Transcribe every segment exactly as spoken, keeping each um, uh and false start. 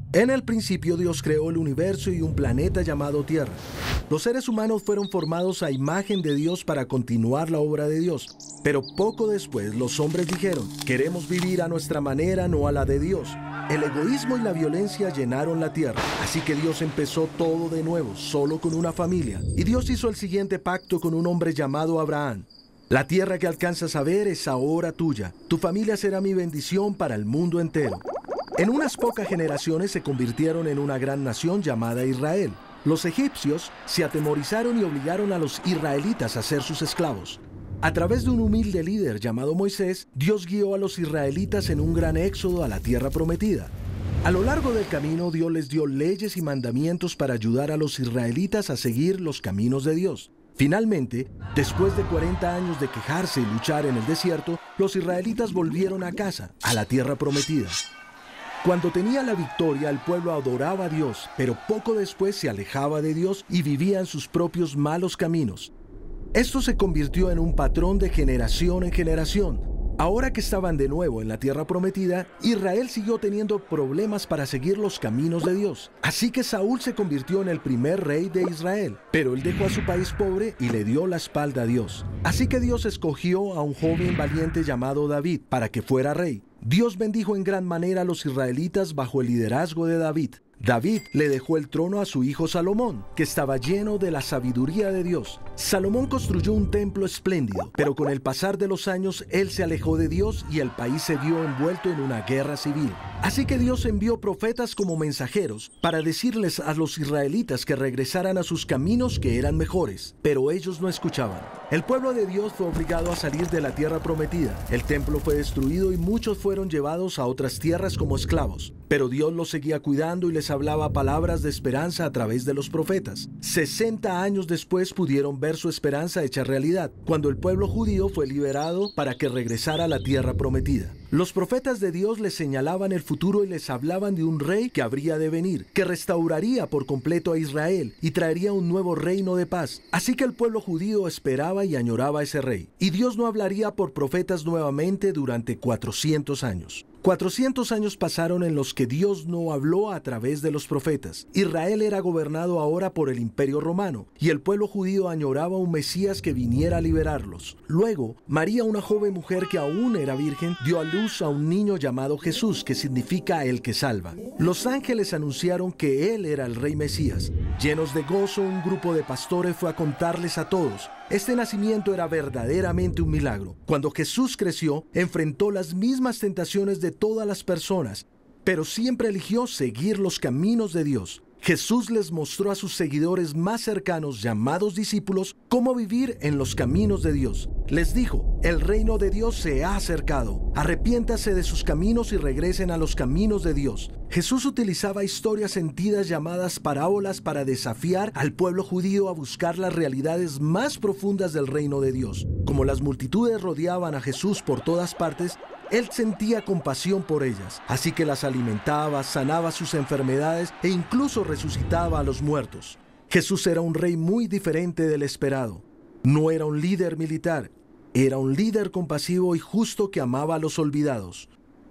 En el principio Dios creó el universo y un planeta llamado Tierra. Los seres humanos fueron formados a imagen de Dios para continuar la obra de Dios. Pero poco después los hombres dijeron, queremos vivir a nuestra manera, no a la de Dios. El egoísmo y la violencia llenaron la tierra, así que Dios empezó todo de nuevo, solo con una familia. Y Dios hizo el siguiente pacto con un hombre llamado Abraham. La tierra que alcanzas a ver es ahora tuya. Tu familia será mi bendición para el mundo entero. En unas pocas generaciones se convirtieron en una gran nación llamada Israel. Los egipcios se atemorizaron y obligaron a los israelitas a ser sus esclavos. A través de un humilde líder llamado Moisés, Dios guió a los israelitas en un gran éxodo a la tierra prometida. A lo largo del camino, Dios les dio leyes y mandamientos para ayudar a los israelitas a seguir los caminos de Dios. Finalmente, después de cuarenta años de quejarse y luchar en el desierto, los israelitas volvieron a casa, a la tierra prometida. Cuando tenía la victoria, el pueblo adoraba a Dios, pero poco después se alejaba de Dios y vivía en sus propios malos caminos. Esto se convirtió en un patrón de generación en generación. Ahora que estaban de nuevo en la tierra prometida, Israel siguió teniendo problemas para seguir los caminos de Dios. Así que Saúl se convirtió en el primer rey de Israel, pero él dejó a su país pobre y le dio la espalda a Dios. Así que Dios escogió a un joven valiente llamado David para que fuera rey. Dios bendijo en gran manera a los israelitas bajo el liderazgo de David. David le dejó el trono a su hijo Salomón, que estaba lleno de la sabiduría de Dios. Salomón construyó un templo espléndido, pero con el pasar de los años, él se alejó de Dios y el país se vio envuelto en una guerra civil. Así que Dios envió profetas como mensajeros para decirles a los israelitas que regresaran a sus caminos que eran mejores, pero ellos no escuchaban. El pueblo de Dios fue obligado a salir de la tierra prometida. El templo fue destruido y muchos fueron llevados a otras tierras como esclavos. Pero Dios los seguía cuidando y les hablaba palabras de esperanza a través de los profetas. sesenta años después pudieron ver su esperanza hecha realidad, cuando el pueblo judío fue liberado para que regresara a la tierra prometida. Los profetas de Dios les señalaban el futuro y les hablaban de un rey que habría de venir, que restauraría por completo a Israel y traería un nuevo reino de paz. Así que el pueblo judío esperaba y añoraba a ese rey. Y Dios no hablaría por profetas nuevamente durante cuatrocientos años. cuatrocientos años pasaron en los que Dios no habló a través de los profetas. Israel era gobernado ahora por el Imperio Romano, y el pueblo judío añoraba un Mesías que viniera a liberarlos. Luego, María, una joven mujer que aún era virgen, dio a luz a un niño llamado Jesús, que significa el que salva. Los ángeles anunciaron que él era el rey Mesías. Llenos de gozo, un grupo de pastores fue a contarles a todos. Este nacimiento era verdaderamente un milagro. Cuando Jesús creció, enfrentó las mismas tentaciones de todas las personas, pero siempre eligió seguir los caminos de Dios. Jesús les mostró a sus seguidores más cercanos, llamados discípulos, cómo vivir en los caminos de Dios. Les dijo, el reino de Dios se ha acercado. Arrepiéntase de sus caminos y regresen a los caminos de Dios. Jesús utilizaba historias sentidas llamadas parábolas para desafiar al pueblo judío a buscar las realidades más profundas del reino de Dios. Como las multitudes rodeaban a Jesús por todas partes, él sentía compasión por ellas, así que las alimentaba, sanaba sus enfermedades e incluso resucitaba a los muertos. Jesús era un rey muy diferente del esperado. No era un líder militar, era un líder compasivo y justo que amaba a los olvidados.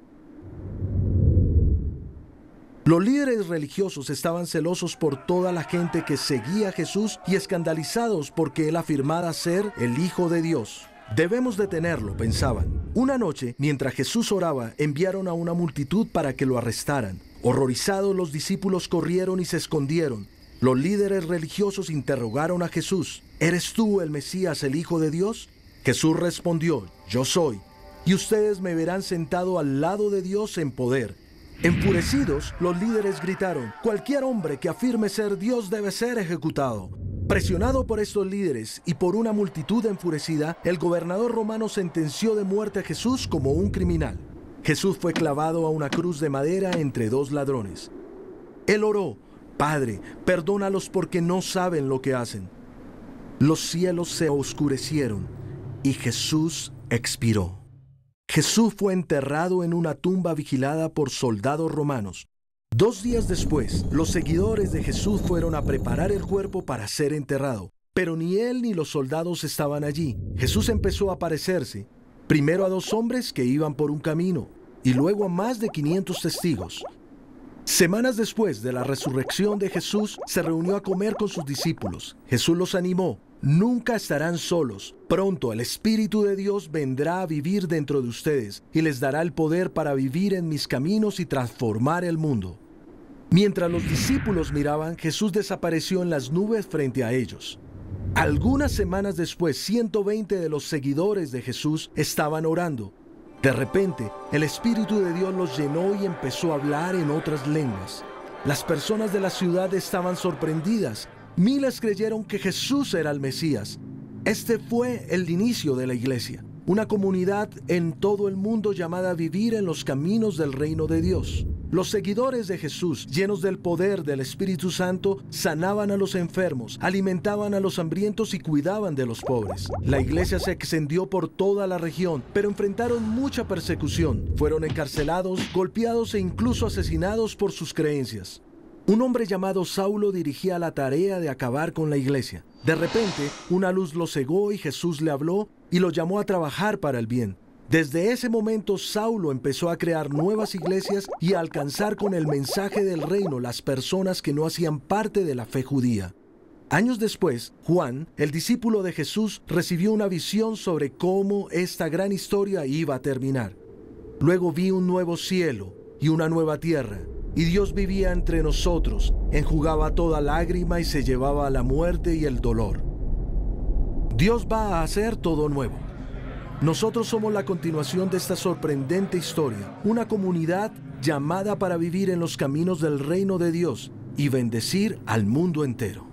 Los líderes religiosos estaban celosos por toda la gente que seguía a Jesús y escandalizados porque él afirmaba ser el Hijo de Dios. Debemos detenerlo, pensaban. Una noche, mientras Jesús oraba, enviaron a una multitud para que lo arrestaran. Horrorizados, los discípulos corrieron y se escondieron. Los líderes religiosos interrogaron a Jesús: ¿eres tú el Mesías, el Hijo de Dios? Jesús respondió: yo soy, y ustedes me verán sentado al lado de Dios en poder. Enfurecidos, los líderes gritaron: cualquier hombre que afirme ser Dios debe ser ejecutado. Presionado por estos líderes y por una multitud enfurecida, el gobernador romano sentenció de muerte a Jesús como un criminal. Jesús fue clavado a una cruz de madera entre dos ladrones. Él oró: Padre, perdónalos porque no saben lo que hacen. Los cielos se oscurecieron y Jesús expiró. Jesús fue enterrado en una tumba vigilada por soldados romanos. Dos días después, los seguidores de Jesús fueron a preparar el cuerpo para ser enterrado, pero ni él ni los soldados estaban allí. Jesús empezó a aparecerse, primero a dos hombres que iban por un camino, y luego a más de quinientos testigos. Semanas después de la resurrección de Jesús, se reunió a comer con sus discípulos. Jesús los animó: nunca estarán solos. Pronto el Espíritu de Dios vendrá a vivir dentro de ustedes y les dará el poder para vivir en mis caminos y transformar el mundo. Mientras los discípulos miraban, Jesús desapareció en las nubes frente a ellos. Algunas semanas después, ciento veinte de los seguidores de Jesús estaban orando. De repente, el Espíritu de Dios los llenó y empezó a hablar en otras lenguas. Las personas de la ciudad estaban sorprendidas. Miles creyeron que Jesús era el Mesías. Este fue el inicio de la iglesia, una comunidad en todo el mundo llamada a vivir en los caminos del reino de Dios. Los seguidores de Jesús, llenos del poder del Espíritu Santo, sanaban a los enfermos, alimentaban a los hambrientos y cuidaban de los pobres. La iglesia se extendió por toda la región, pero enfrentaron mucha persecución. Fueron encarcelados, golpeados e incluso asesinados por sus creencias. Un hombre llamado Saulo dirigía la tarea de acabar con la iglesia. De repente, una luz lo cegó y Jesús le habló y lo llamó a trabajar para el bien. Desde ese momento, Saulo empezó a crear nuevas iglesias y a alcanzar con el mensaje del reino las personas que no hacían parte de la fe judía. Años después, Juan, el discípulo de Jesús, recibió una visión sobre cómo esta gran historia iba a terminar. Luego vi un nuevo cielo y una nueva tierra, y Dios vivía entre nosotros, enjugaba toda lágrima y se llevaba la muerte y el dolor. Dios va a hacer todo nuevo. Nosotros somos la continuación de esta sorprendente historia, una comunidad llamada para vivir en los caminos del reino de Dios y bendecir al mundo entero.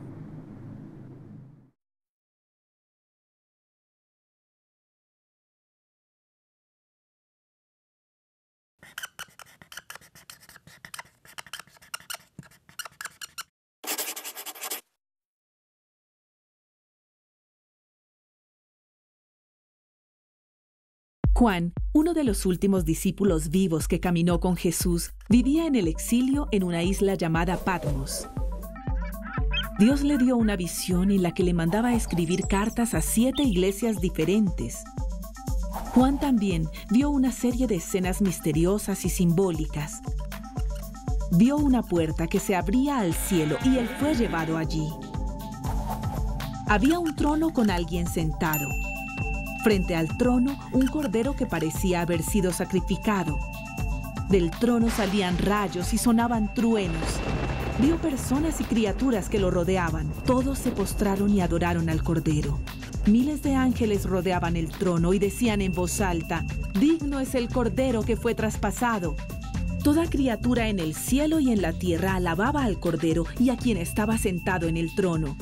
Juan, uno de los últimos discípulos vivos que caminó con Jesús, vivía en el exilio en una isla llamada Patmos. Dios le dio una visión en la que le mandaba a escribir cartas a siete iglesias diferentes. Juan también vio una serie de escenas misteriosas y simbólicas. Vio una puerta que se abría al cielo y él fue llevado allí. Había un trono con alguien sentado. Frente al trono, un cordero que parecía haber sido sacrificado. Del trono salían rayos y sonaban truenos. Vio personas y criaturas que lo rodeaban. Todos se postraron y adoraron al cordero. Miles de ángeles rodeaban el trono y decían en voz alta: «Digno es el cordero que fue traspasado». Toda criatura en el cielo y en la tierra alababa al cordero y a quien estaba sentado en el trono.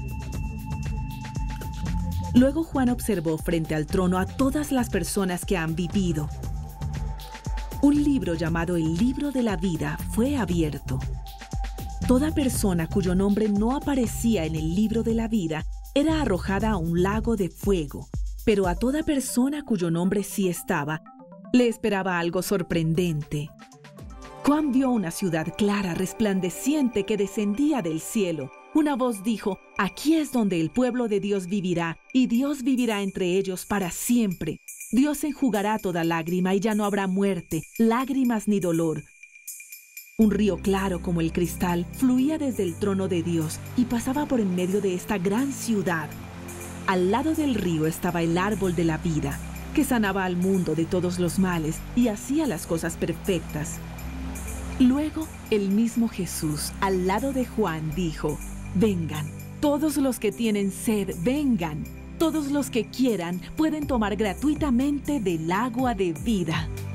Luego Juan observó frente al trono a todas las personas que han vivido. Un libro llamado el Libro de la Vida fue abierto. Toda persona cuyo nombre no aparecía en el Libro de la Vida era arrojada a un lago de fuego, pero a toda persona cuyo nombre sí estaba, le esperaba algo sorprendente. Juan vio una ciudad clara, resplandeciente, que descendía del cielo. Una voz dijo: «Aquí es donde el pueblo de Dios vivirá, y Dios vivirá entre ellos para siempre. Dios enjugará toda lágrima y ya no habrá muerte, lágrimas ni dolor». Un río claro como el cristal fluía desde el trono de Dios y pasaba por en medio de esta gran ciudad. Al lado del río estaba el árbol de la vida, que sanaba al mundo de todos los males y hacía las cosas perfectas. Luego, el mismo Jesús, al lado de Juan, dijo: «Vengan, todos los que tienen sed, vengan. Todos los que quieran pueden tomar gratuitamente del agua de vida».